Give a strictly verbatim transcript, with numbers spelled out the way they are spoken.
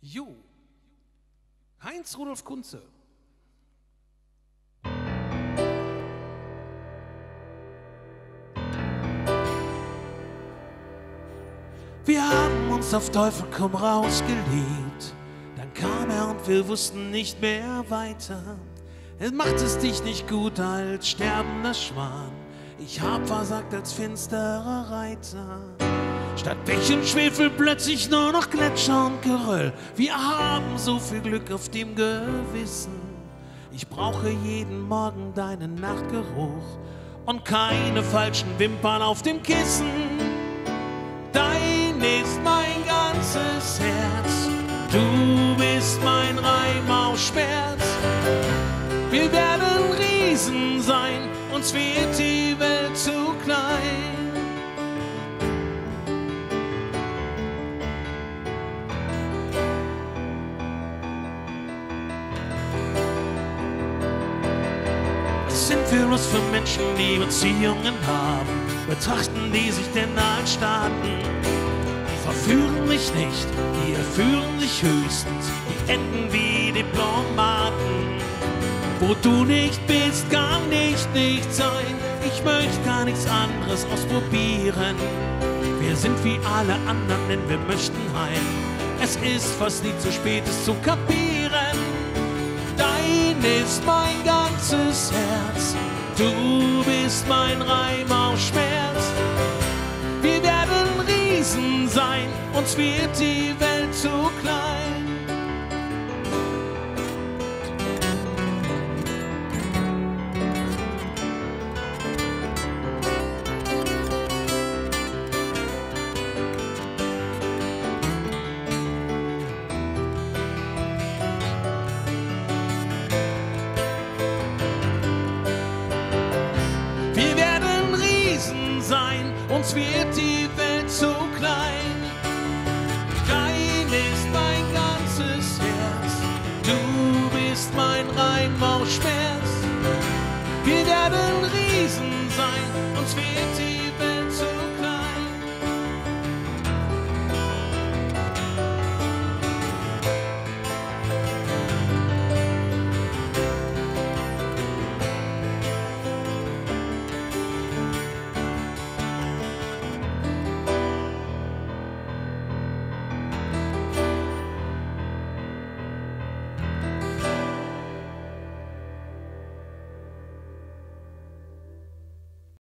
Jo, Heinz Rudolf Kunze. Wir haben uns auf Teufel komm raus geliebt. Dann kam er und wir wussten nicht mehr weiter. Es macht es dich nicht gut als sterbender Schwan. Ich hab versagt als finsterer Reiter. Statt Pech und Schwefel plötzlich nur noch Gletscher und Geröll. Wir haben so viel Glück auf dem Gewissen. Ich brauche jeden Morgen deinen Nachtgeruch und keine falschen Wimpern auf dem Kissen. Dein ist mein ganzes Herz, du bist mein Reim aus Schmerz. Wir werden Riesen sein, uns wird die Welt zu klein. Was sind wir bloß für Menschen, die Beziehungen haben? Betrachten die sich denn als Staaten? Die verführen mich nicht, die erführen sich höchstens, die enden wie Diplomaten. Wo du nicht bist, kann nicht nicht sein. Ich möchte gar nichts anderes ausprobieren. Wir sind wie alle anderen, denn wir möchten heim. Es ist fast nie zu spät, es zu kapieren. Dein ist mein ganzes Herz, du bist mein Reim aus Schmerz. Wir werden Riesen sein, uns wird die Welt zu klein.